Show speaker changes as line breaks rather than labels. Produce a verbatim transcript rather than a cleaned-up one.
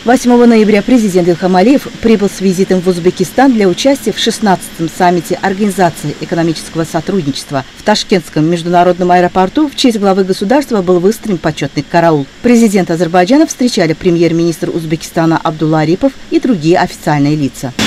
восьмого ноября президент Ильхам Алиев прибыл с визитом в Узбекистан для участия в шестнадцатом саммите Организации экономического сотрудничества. В Ташкентском международном аэропорту в честь главы государства был выстроен почетный караул. Президента Азербайджана встречали премьер-министр Узбекистана Абдулла Арипов и другие официальные лица.